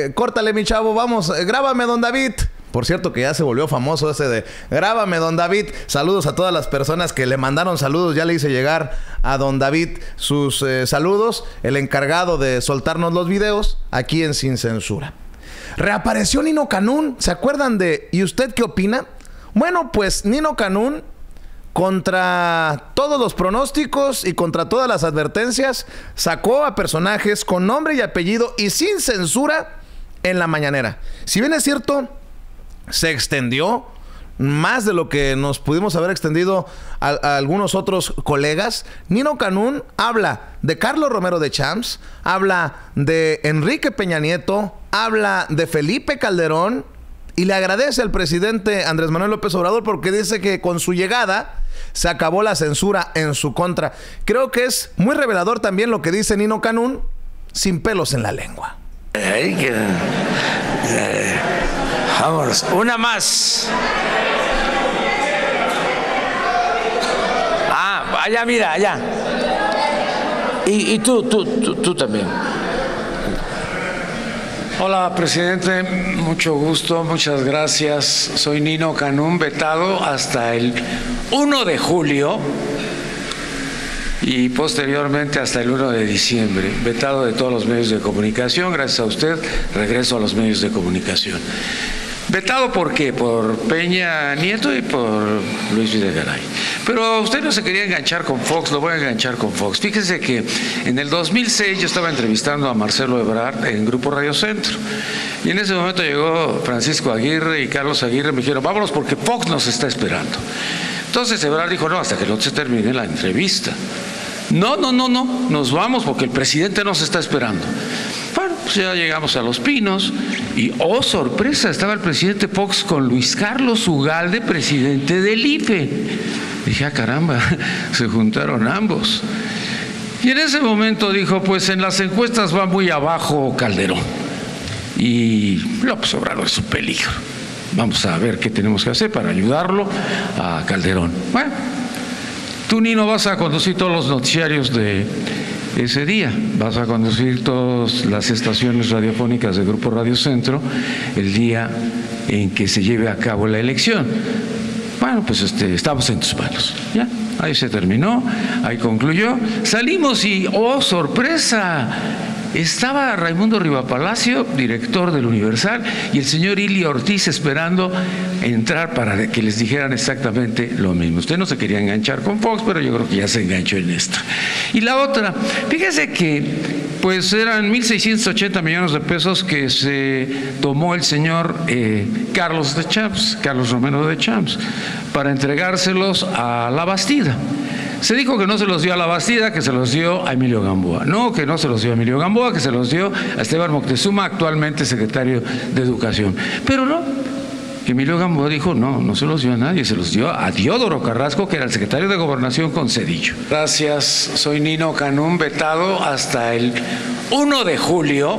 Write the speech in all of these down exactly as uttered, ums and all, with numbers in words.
Eh, córtale, mi chavo, vamos, eh, grábame, don David. Por cierto, que ya se volvió famoso ese de grábame, don David. Saludos a todas las personas que le mandaron saludos. Ya le hice llegar a don David sus eh, saludos. El encargado de soltarnos los videos aquí en Sin Censura. Reapareció Nino Canún. ¿Se acuerdan de ¿y usted qué opina? Bueno, pues Nino Canún, contra todos los pronósticos y contra todas las advertencias, sacó a personajes con nombre y apellido y sin censura en la mañanera. Si bien es cierto, se extendió más de lo que nos pudimos haber extendido a, a algunos otros colegas. Nino Canún habla de Carlos Romero de Champs, habla de Enrique Peña Nieto, habla de Felipe Calderón y le agradece al presidente Andrés Manuel López Obrador porque dice que con su llegada se acabó la censura en su contra. Creo que es muy revelador también lo que dice Nino Canún, sin pelos en la lengua. Hay que... Eh, vámonos. Una más. Ah, allá, mira, allá. Y, y tú, tú, tú, tú también. Hola, presidente. Mucho gusto, muchas gracias. Soy Nino Canún, vetado hasta el uno de julio. Y posteriormente hasta el uno de diciembre, vetado de todos los medios de comunicación. Gracias a usted, regreso a los medios de comunicación. Vetado ¿por qué? Por Peña Nieto y por Luis Videgaray. Pero usted no se quería enganchar con Fox, lo voy a enganchar con Fox. Fíjese que en el dos mil seis yo estaba entrevistando a Marcelo Ebrard en Grupo Radio Centro. Y en ese momento llegó Francisco Aguirre y Carlos Aguirre, me dijeron, vámonos porque Fox nos está esperando. Entonces Ebrard dijo, no, hasta que no se termine la entrevista. No, no, no, no, nos vamos porque el presidente nos está esperando. Bueno, pues ya llegamos a Los Pinos y, oh sorpresa, estaba el presidente Fox con Luis Carlos Ugalde, presidente del I F E. Dije, ah, caramba, se juntaron ambos. Y en ese momento dijo, pues en las encuestas va muy abajo Calderón. Y López Obrador es un peligro. Vamos a ver qué tenemos que hacer para ayudarlo a Calderón. Bueno, tú, Nino, vas a conducir todos los noticiarios de ese día, vas a conducir todas las estaciones radiofónicas de Grupo Radio Centro el día en que se lleve a cabo la elección. Bueno, pues este, estamos en tus manos. Ya, ahí se terminó, ahí concluyó. Salimos y, oh, sorpresa, estaba Raimundo Rivapalacio, director del Universal, y el señor Ili Ortiz esperando entrar para que les dijeran exactamente lo mismo. Usted no se quería enganchar con Fox, pero yo creo que ya se enganchó en esta. Y la otra, fíjese que pues eran mil seiscientos ochenta millones de pesos que se tomó el señor eh, Carlos de Champs, Carlos Romero de Champs, para entregárselos a La Bastida. Se dijo que no se los dio a La Bastida, que se los dio a Emilio Gamboa. No, que no se los dio a Emilio Gamboa, que se los dio a Esteban Moctezuma, actualmente secretario de Educación. Pero no, Emilio Gamboa dijo, no, no se los dio a nadie, se los dio a Diodoro Carrasco, que era el secretario de Gobernación con Cedillo. Gracias, soy Nino Canún, vetado hasta el uno de julio.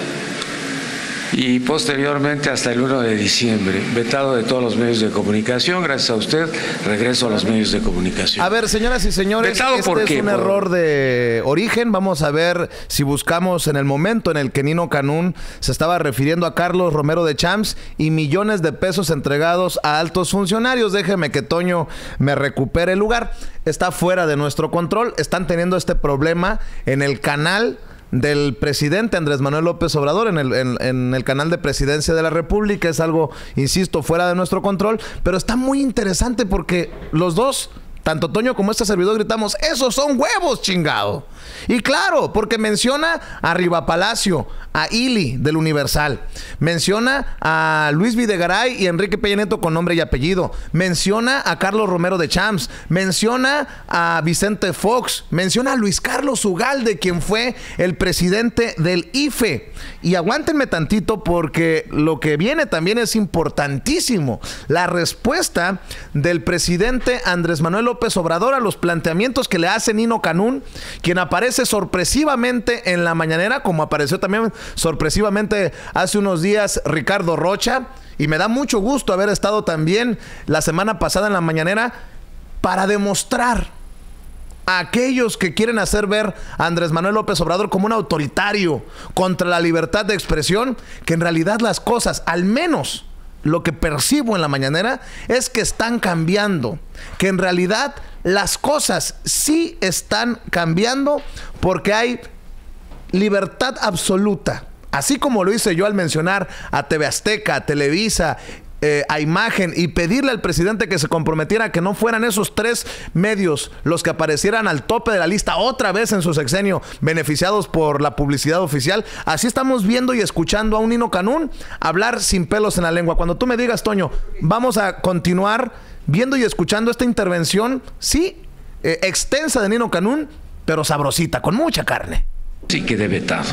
Y posteriormente hasta el uno de diciembre, vetado de todos los medios de comunicación. Gracias a usted, regreso a los medios de comunicación. A ver, señoras y señores, ¿vetado este por es qué? un Por... error de origen. Vamos a ver si buscamos en el momento en el que Nino Canún se estaba refiriendo a Carlos Romero de Champs y millones de pesos entregados a altos funcionarios. Déjeme que Toño me recupere el lugar. Está fuera de nuestro control. Están teniendo este problema en el canal del presidente Andrés Manuel López Obrador, en el, en, en el canal de Presidencia de la República. Es algo, insisto, fuera de nuestro control, pero está muy interesante porque los dos, tanto Toño como este servidor, gritamos, ¡esos son huevos, chingado! Y claro, porque menciona a Rivapalacio, a Ili del Universal, menciona a Luis Videgaray y Enrique Peña Nieto con nombre y apellido, menciona a Carlos Romero de Champs, menciona a Vicente Fox, menciona a Luis Carlos Ugalde, quien fue el presidente del I F E. Y aguántenme tantito porque lo que viene también es importantísimo. La respuesta del presidente Andrés Manuel López Obrador a los planteamientos que le hace Nino Canún, quien aparece sorpresivamente en la mañanera, como apareció también sorpresivamente hace unos días Ricardo Rocha, y me da mucho gusto haber estado también la semana pasada en la mañanera para demostrar a aquellos que quieren hacer ver a Andrés Manuel López Obrador como un autoritario contra la libertad de expresión, que en realidad las cosas, al menos lo que percibo en la mañanera, es que están cambiando, que en realidad las cosas sí están cambiando porque hay libertad absoluta. Así como lo hice yo al mencionar a T V Azteca, a Televisa, eh, a Imagen, y pedirle al presidente que se comprometiera a que no fueran esos tres medios los que aparecieran al tope de la lista otra vez en su sexenio, beneficiados por la publicidad oficial. Así estamos viendo y escuchando a un Nino Canún hablar sin pelos en la lengua. Cuando tú me digas, Toño, vamos a continuar viendo y escuchando esta intervención, sí, eh, extensa de Nino Canún, pero sabrosita, con mucha carne. Sí, quedé vetado.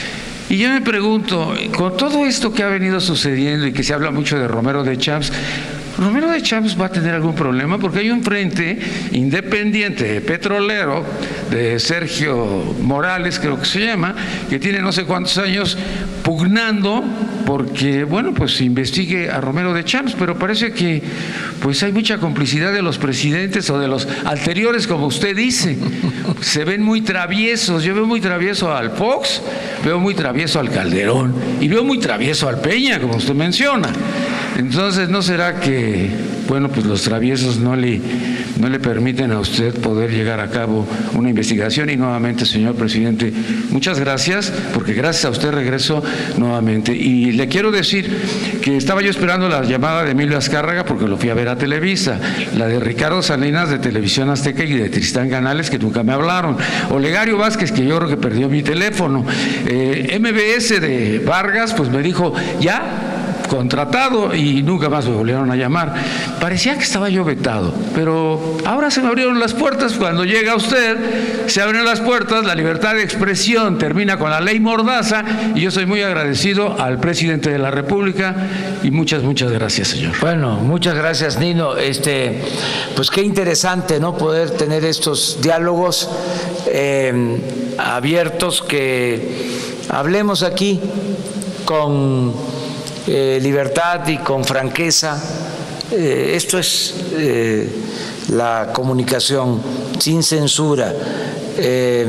Y yo me pregunto, con todo esto que ha venido sucediendo y que se habla mucho de Romero de Champs, ¿Romero de Champs va a tener algún problema? Porque hay un frente independiente petrolero de Sergio Morales, creo que se llama, que tiene no sé cuántos años pugnando porque, bueno, pues se investigue a Romero de Champs, pero parece que pues hay mucha complicidad de los presidentes o de los anteriores, como usted dice. Se ven muy traviesos. Yo veo muy travieso al Fox, veo muy travieso al Calderón y veo muy travieso al Peña, como usted menciona. Entonces, ¿no será que, bueno, pues los traviesos no le, no le permiten a usted poder llegar a cabo una investigación? Y nuevamente, señor presidente, muchas gracias, porque gracias a usted regreso nuevamente. Y le quiero decir que estaba yo esperando la llamada de Emilio Azcárraga, porque lo fui a ver a Televisa, la de Ricardo Salinas de Televisión Azteca y de Tristán Canales, que nunca me hablaron, Olegario Vázquez, que yo creo que perdió mi teléfono, eh, M B S de Vargas, pues me dijo, ya, contratado, y nunca más me volvieron a llamar. Parecía que estaba yo vetado, pero ahora se me abrieron las puertas. Cuando llega usted, se abren las puertas, la libertad de expresión termina con la ley Mordaza, y yo soy muy agradecido al presidente de la República, y muchas, muchas gracias, señor. Bueno, muchas gracias, Nino. Este, pues qué interesante, ¿no?, poder tener estos diálogos eh, abiertos, que hablemos aquí con Eh, libertad y con franqueza. Eh, esto es eh, la comunicación sin censura. Eh,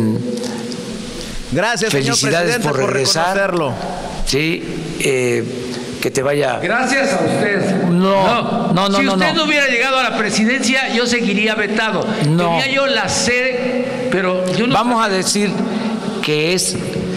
Gracias, felicidades señor presidente, por regresar. Por reconocerlo. Sí, eh, que te vaya. Gracias a usted. No, no, no, si no. usted no. no hubiera llegado a la presidencia, yo seguiría vetado. No. Tenía yo la sede, pero yo no. Vamos a decir que es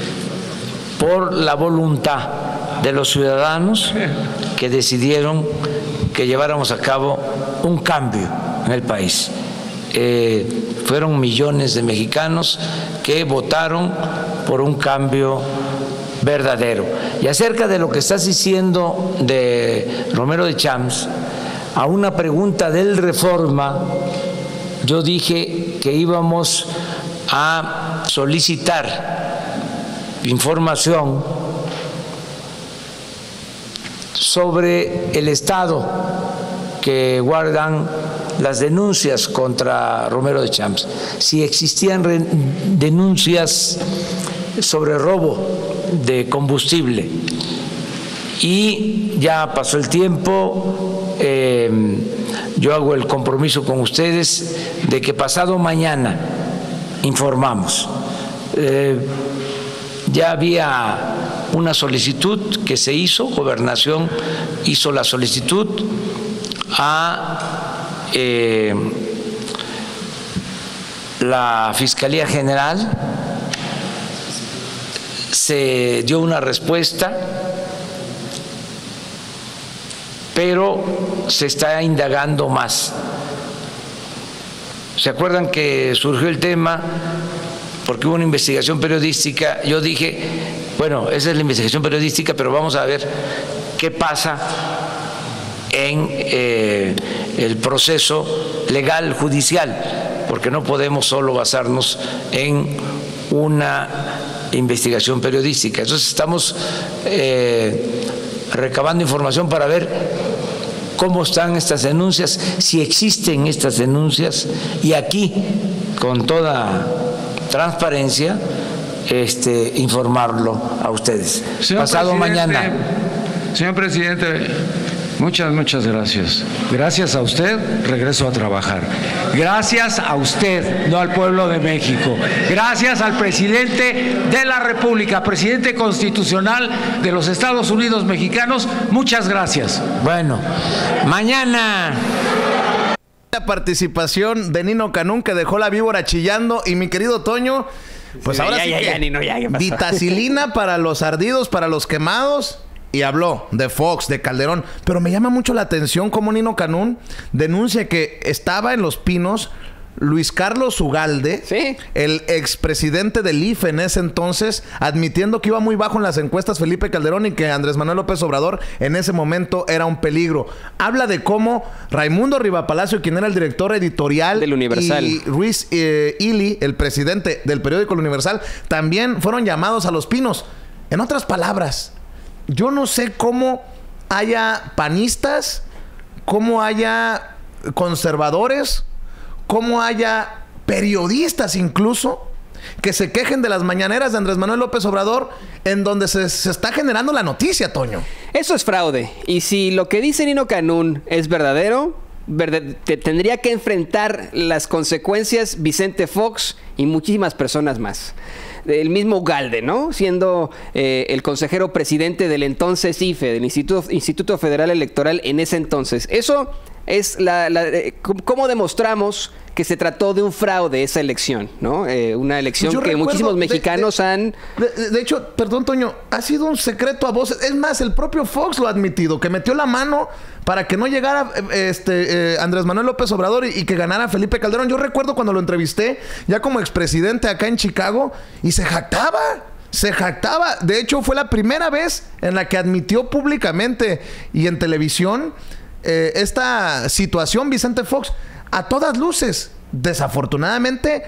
por la voluntad de los ciudadanos que decidieron que lleváramos a cabo un cambio en el país. Eh, fueron millones de mexicanos que votaron por un cambio verdadero. Y acerca de lo que estás diciendo de Romero de Champs, a una pregunta del Reforma, yo dije que íbamos a solicitar información sobre el estado que guardan las denuncias contra Romero de Champs, si existían denuncias sobre robo de combustible. Y ya pasó el tiempo, eh, yo hago el compromiso con ustedes de que pasado mañana informamos. Eh, ya había una solicitud que se hizo, Gobernación hizo la solicitud a eh, la Fiscalía General, se dio una respuesta, pero se está indagando más. ¿Se acuerdan que surgió el tema porque hubo una investigación periodística? Yo dije, bueno, esa es la investigación periodística, pero vamos a ver qué pasa en eh, el proceso legal judicial, porque no podemos solo basarnos en una investigación periodística. Entonces estamos eh, recabando información para ver cómo están estas denuncias, si existen estas denuncias, y aquí, con toda transparencia, este, informarlo a ustedes. Señor Pasado mañana. Señor presidente, Muchas, muchas gracias. Gracias a usted, regreso a trabajar. Gracias a usted, no al pueblo de México. Gracias al presidente de la República, presidente constitucional de los Estados Unidos mexicanos. Muchas gracias. Bueno, mañana... La participación de Nino Canún, que dejó la víbora chillando, y mi querido Toño, pues sí, ahora ya, sí ya, que ya, Nino, ya, vitacilina para los ardidos, para los quemados, y habló de Fox, de Calderón. Pero me llama mucho la atención cómo Nino Canún denuncia que estaba en Los Pinos Luis Carlos Ugalde, ¿sí?, el expresidente del I F E en ese entonces, admitiendo que iba muy bajo en las encuestas Felipe Calderón y que Andrés Manuel López Obrador en ese momento era un peligro. Habla de cómo Raimundo Rivapalacio, quien era el director editorial del Universal, y Ruiz eh, Ili, el presidente del periódico El Universal, también fueron llamados a Los Pinos. En otras palabras, yo no sé cómo haya panistas, cómo haya conservadores, cómo haya periodistas incluso que se quejen de las mañaneras de Andrés Manuel López Obrador, en donde se, se está generando la noticia, Toño. Eso es fraude. Y si lo que dice Nino Canún es verdadero, verdad, te tendría que enfrentar las consecuencias Vicente Fox y muchísimas personas más. El mismo Ugalde, ¿no? Siendo eh, el consejero presidente del entonces I F E, del Instituto, Instituto Federal Electoral en ese entonces. Eso es la, la eh, cómo demostramos que se trató de un fraude esa elección, ¿no? Eh, una elección pues que muchísimos mexicanos de, de, han... De, de hecho, perdón, Toño, ha sido un secreto a voces. Es más, el propio Fox lo ha admitido, que metió la mano para que no llegara este eh, Andrés Manuel López Obrador y, y que ganara Felipe Calderón. Yo recuerdo cuando lo entrevisté ya como expresidente acá en Chicago y se jactaba. Se jactaba. De hecho, fue la primera vez en la que admitió públicamente y en televisión eh, esta situación Vicente Fox. A todas luces, desafortunadamente,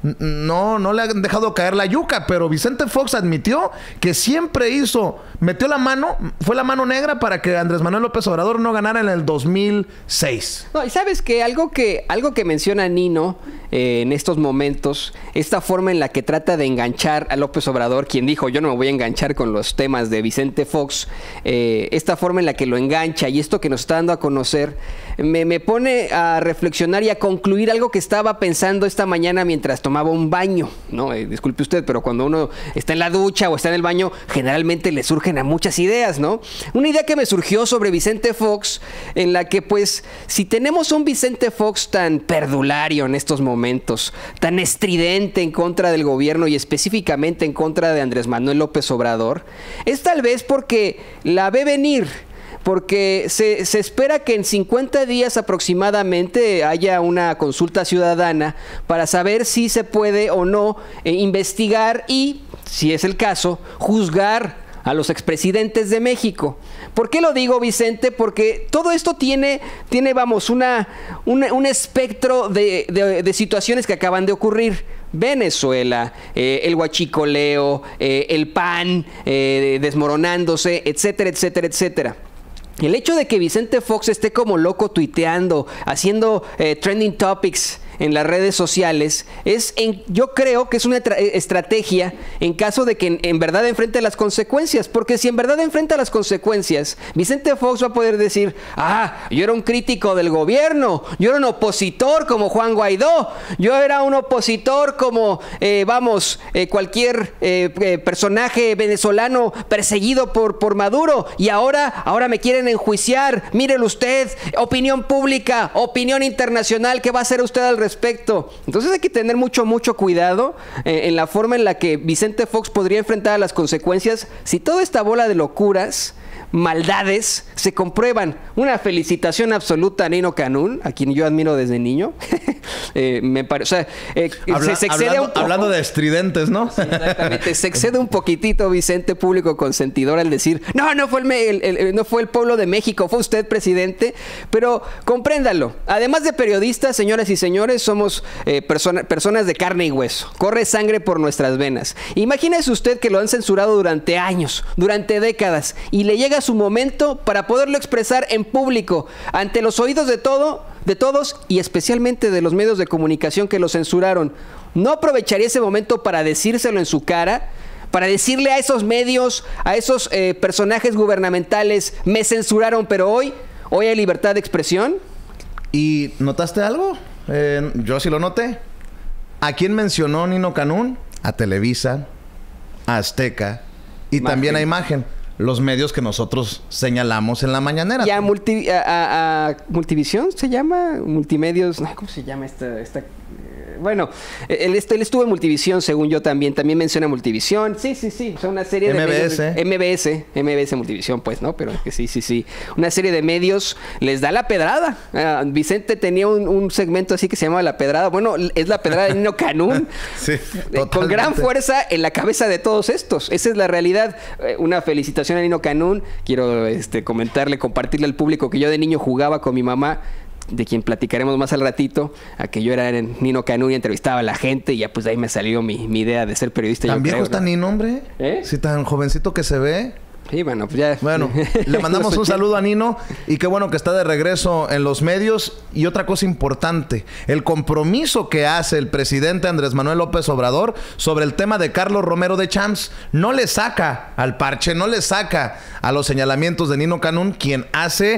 no, no le han dejado caer la yuca, pero Vicente Fox admitió que siempre hizo, metió la mano, fue la mano negra para que Andrés Manuel López Obrador no ganara en el dos mil seis. No, y sabes que algo que, algo que menciona Nino eh, en estos momentos, esta forma en la que trata de enganchar a López Obrador, quien dijo yo no me voy a enganchar con los temas de Vicente Fox, eh, esta forma en la que lo engancha y esto que nos está dando a conocer, me, me pone a reflexionar y a concluir algo que estaba pensando esta mañana mientras tomaba un baño, ¿no? Eh, disculpe usted, pero cuando uno está en la ducha o está en el baño, generalmente le surgen a muchas ideas, ¿no? Una idea que me surgió sobre Vicente Fox, en la que pues, si tenemos un Vicente Fox tan perdulario en estos momentos, tan estridente en contra del gobierno y específicamente en contra de Andrés Manuel López Obrador, es tal vez porque la ve venir, porque se, se espera que en cincuenta días aproximadamente haya una consulta ciudadana para saber si se puede o no eh, investigar y, si es el caso, juzgar a los expresidentes de México. ¿Por qué lo digo, Vicente? Porque todo esto tiene, tiene vamos, una, una, un espectro de, de, de situaciones que acaban de ocurrir. Venezuela, eh, el huachicoleo, eh, el P A N eh, desmoronándose, etcétera, etcétera, etcétera. El hecho de que Vicente Fox esté como loco tuiteando, haciendo eh, trending topics en las redes sociales, es en, yo creo que es una estrategia en caso de que en, en verdad enfrente las consecuencias, porque si en verdad enfrenta las consecuencias, Vicente Fox va a poder decir, ah, yo era un crítico del gobierno, yo era un opositor como Juan Guaidó, yo era un opositor como, eh, vamos, eh, cualquier eh, eh, personaje venezolano perseguido por, por Maduro, y ahora, ahora me quieren enjuiciar, mírelo usted, opinión pública, opinión internacional, ¿qué va a hacer usted al respecto? Entonces hay que tener mucho, mucho cuidado eh, en la forma en la que Vicente Fox podría enfrentar a las consecuencias si toda esta bola de locuras, maldades, se comprueban. Una felicitación absoluta a Nino Canún, a quien yo admiro desde niño. eh, me parece, o sea, eh, Habla, se, se excede hablando, un poco. Hablando de estridentes, ¿no? Sí, exactamente. Se excede un poquitito Vicente, público consentidor, al decir, no, no fue el, el, el, no fue el pueblo de México, fue usted, presidente. Pero compréndalo. Además de periodistas, señoras y señores, somos eh, persona, personas de carne y hueso. Corre sangre por nuestras venas. Imagínese usted que lo han censurado durante años, durante décadas, y le llega su momento para poderlo expresar en público, ante los oídos de todo, de todos y especialmente de los medios de comunicación que lo censuraron. ¿No aprovecharía ese momento para decírselo en su cara? Para decirle a esos medios, a esos eh, personajes gubernamentales, me censuraron, pero hoy, Hoy hay libertad de expresión. ¿Y notaste algo? Eh, yo sí lo noté. ¿A quién mencionó Nino Canún? A Televisa, a Azteca y Imagen. También a Imagen. Los medios que nosotros señalamos en la mañanera. ¿Y a, multi, a, a, a Multivisión se llama? Multimedios... ¿Cómo se llama esta...? esta bueno, él, él estuvo en Multivisión, según yo también. También menciona Multivisión. Sí, sí, sí. Son una serie de M B S. medios. M B S. M B S Multivisión, pues, ¿no? Pero que sí, sí, sí. Una serie de medios les da la pedrada. Uh, Vicente tenía un, un segmento así que se llamaba La Pedrada. Bueno, es la pedrada de Nino Canún. Sí, totalmente. Con gran fuerza en la cabeza de todos estos. Esa es la realidad. Uh, una felicitación a Nino Canún. Quiero este, comentarle, compartirle al público que yo de niño jugaba con mi mamá, de quien platicaremos más al ratito, a que yo era Nino Canún y entrevistaba a la gente, y ya pues de ahí me salió mi, mi idea de ser periodista. ¿Tan yo viejo creo, está ¿no? Nino, hombre? ¿Eh? Sí, tan jovencito que se ve. Sí, bueno, pues ya... Bueno, le mandamos un saludo a Nino y qué bueno que está de regreso en los medios. Y otra cosa importante, el compromiso que hace el presidente Andrés Manuel López Obrador sobre el tema de Carlos Romero de Champs. No le saca al parche, no le saca a los señalamientos de Nino Canún, quien hace...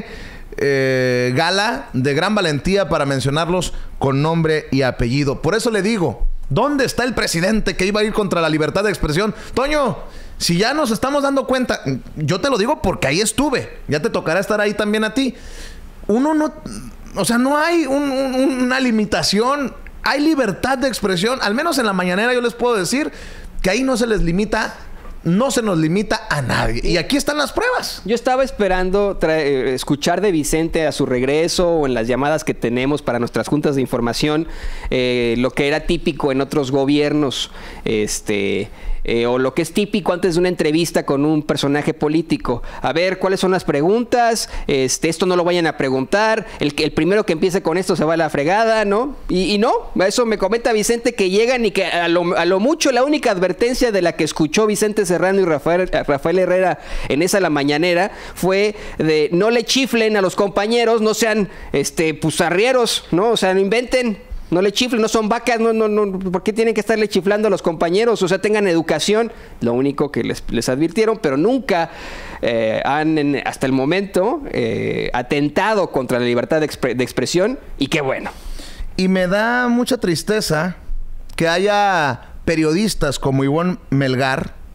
Eh, gala de gran valentía para mencionarlos con nombre y apellido. Por eso le digo, ¿dónde está el presidente que iba a ir contra la libertad de expresión? Toño, si ya nos estamos dando cuenta, yo te lo digo porque ahí estuve, ya te tocará estar ahí también a ti. Uno no, o sea, no hay un, un, una limitación, hay libertad de expresión, al menos en la mañanera yo les puedo decir que ahí no se les limita. No se nos limita a nadie. Y aquí están las pruebas. Yo estaba esperando escuchar de Vicente a su regreso o en las llamadas que tenemos para nuestras juntas de información, eh, lo que era típico en otros gobiernos, este... Eh, o lo que es típico antes de una entrevista con un personaje político. A ver, ¿cuáles son las preguntas? Este, esto no lo vayan a preguntar. El, el primero que empiece con esto se va a la fregada, ¿no? Y, y no, eso me comenta Vicente, que llegan y que a lo, a lo mucho la única advertencia de la que escuchó Vicente Serrano y Rafael, Rafael Herrera en esa la mañanera fue de no le chiflen a los compañeros, no sean este, puzarrieros, ¿no? O sea, no inventen. No le chiflen, no son vacas, no, no, no, ¿por qué tienen que estarle chiflando a los compañeros? O sea, tengan educación, lo único que les, les advirtieron, pero nunca eh, han, en, hasta el momento, eh, atentado contra la libertad de, expre de expresión, y qué bueno. Y me da mucha tristeza que haya periodistas como Ivonne Melgar,